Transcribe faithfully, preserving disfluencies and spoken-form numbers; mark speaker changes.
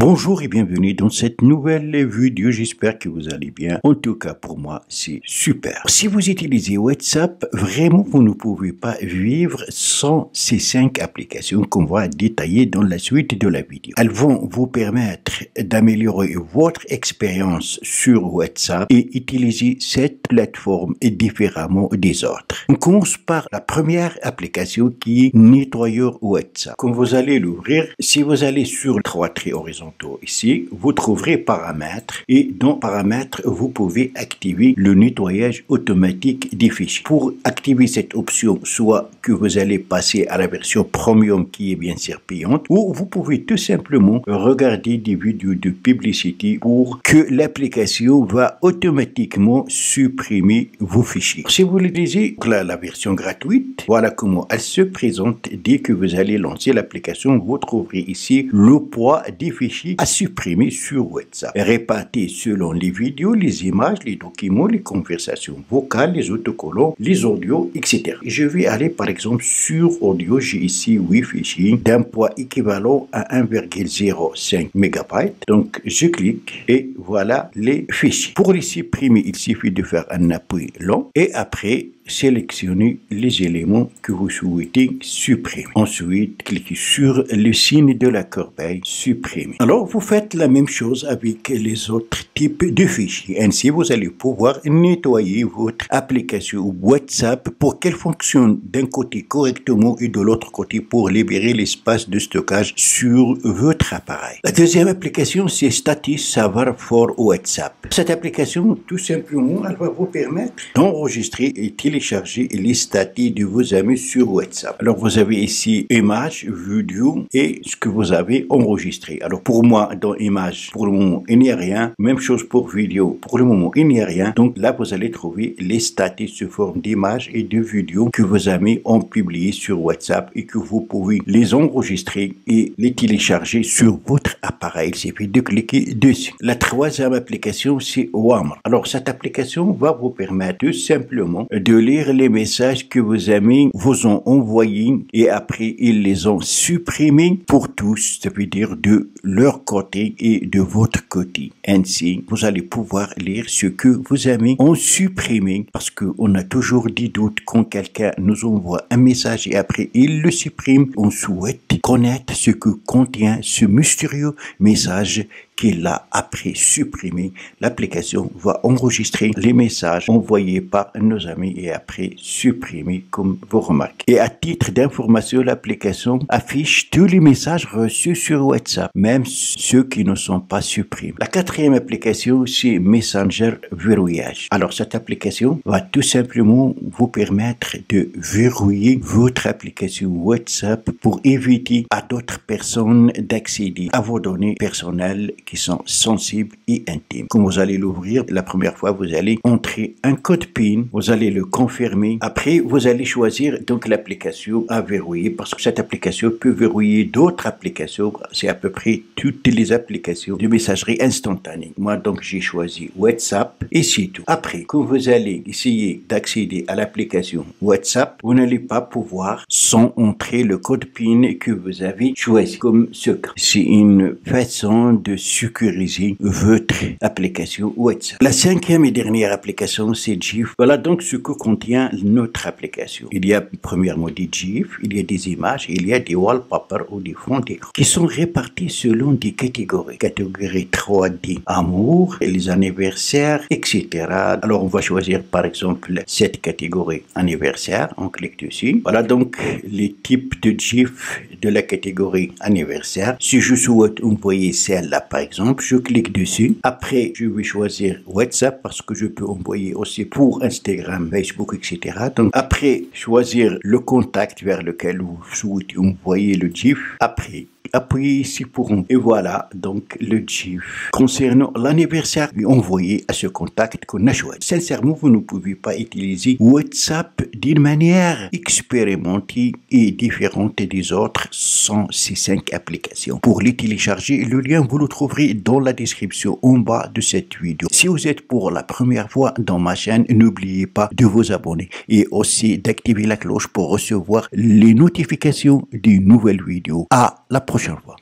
Speaker 1: Bonjour et bienvenue dans cette nouvelle vidéo, j'espère que vous allez bien. En tout cas pour moi c'est super. Si vous utilisez WhatsApp, vraiment vous ne pouvez pas vivre sans ces cinq applications qu'on va détailler dans la suite de la vidéo. Elles vont vous permettre d'améliorer votre expérience sur WhatsApp et utiliser cette plateforme différemment des autres. On commence par la première application qui est Nettoyeur WhatsApp. Quand vous allez l'ouvrir, si vous allez sur trois traits horizontaux ici, vous trouverez paramètres et dans paramètres, vous pouvez activer le nettoyage automatique des fichiers. Pour activer cette option, soit que vous allez passer à la version premium qui est bien sûr payante, ou vous pouvez tout simplement regarder des vidéos de publicité pour que l'application va automatiquement supprimer vos fichiers. Si vous utilisez la, la version gratuite, voilà comment elle se présente. Dès que vous allez lancer l'application, vous trouverez ici le poids des fichiers à supprimer sur WhatsApp, répartis selon les vidéos, les images, les documents, les conversations vocales, les autocollants, les audios, et cetera. Je vais aller par exemple sur audio. J'ai ici huit fichiers d'un poids équivalent à un virgule zéro cinq mégabytes. Donc je clique et voilà les fichiers. Pour les supprimer, il suffit de faire un appui long et après sélectionnez les éléments que vous souhaitez supprimer. Ensuite, cliquez sur le signe de la corbeille supprimer. Alors, vous faites la même chose avec les autres types de fichiers. Ainsi, vous allez pouvoir nettoyer votre application WhatsApp pour qu'elle fonctionne d'un côté correctement et de l'autre côté pour libérer l'espace de stockage sur votre appareil. La deuxième application, c'est Status Saver for WhatsApp. Cette application, tout simplement, elle va vous permettre d'enregistrer et télécharger les statuts de vos amis sur WhatsApp. Alors vous avez ici images, vidéos et ce que vous avez enregistré. Alors pour moi dans images, pour le moment il n'y a rien. Même chose pour vidéo, pour le moment il n'y a rien. Donc là vous allez trouver les statuts sous forme d'images et de vidéos que vos amis ont publiés sur WhatsApp et que vous pouvez les enregistrer et les télécharger sur votre appareil. Il suffit de cliquer dessus. La troisième application c'est Wamr. Alors cette application va vous permettre tout simplement de lire les messages que vos amis vous ont envoyés et après ils les ont supprimés pour tous, ça veut dire de leur côté et de votre côté. Ainsi, vous allez pouvoir lire ce que vos amis ont supprimé parce qu'on a toujours des doutes quand quelqu'un nous envoie un message et après il le supprime. On souhaite connaître ce que contient ce mystérieux message qu'il a après supprimé. L'application va enregistrer les messages envoyés par nos amis et après supprimer comme vous remarquez. Et à titre d'information, l'application affiche tous les messages reçus sur WhatsApp, même ceux qui ne sont pas supprimés. La quatrième application, c'est Messenger Verrouillage. Alors cette application va tout simplement vous permettre de verrouiller votre application WhatsApp pour éviter à d'autres personnes d'accéder à vos données personnelles qui sont sensibles et intimes. Quand vous allez l'ouvrir, la première fois, vous allez entrer un code PIN, vous allez le confirmer. Après, vous allez choisir donc l'application à verrouiller parce que cette application peut verrouiller d'autres applications. C'est à peu près toutes les applications de messagerie instantanée. Moi, donc, j'ai choisi WhatsApp et c'est tout. Après, quand vous allez essayer d'accéder à l'application WhatsApp, vous n'allez pas pouvoir sans entrer le code PIN que vous avez choisi comme secret. C'est une façon de sécuriser votre application WhatsApp. La cinquième et dernière application, c'est GIF. Voilà donc ce que contient notre application. Il y a premièrement des GIF, il y a des images, il y a des wallpapers ou des fonds d'écran qui sont répartis selon des catégories. Catégorie trois D, amour, les anniversaires, et cetera. Alors on va choisir par exemple cette catégorie anniversaire. On clique dessus. Voilà donc les types de GIF de la catégorie anniversaire. Si je souhaite envoyer celle-là par exemple, je clique dessus. Après, je vais choisir WhatsApp parce que je peux envoyer aussi pour Instagram, Facebook, et cetera. Donc, après, choisir le contact vers lequel vous souhaitez envoyer le GIF. Après, appuyez ici pour on. Et voilà donc le GIF concernant l'anniversaire envoyé à ce contact qu'on a choisi. Sincèrement, vous ne pouvez pas utiliser WhatsApp d'une manière expérimentée et différente des autres sans ces cinq applications. Pour les télécharger, le lien vous le trouverez dans la description en bas de cette vidéo. Si vous êtes pour la première fois dans ma chaîne, n'oubliez pas de vous abonner et aussi d'activer la cloche pour recevoir les notifications des nouvelles vidéos. À la prochaine fois.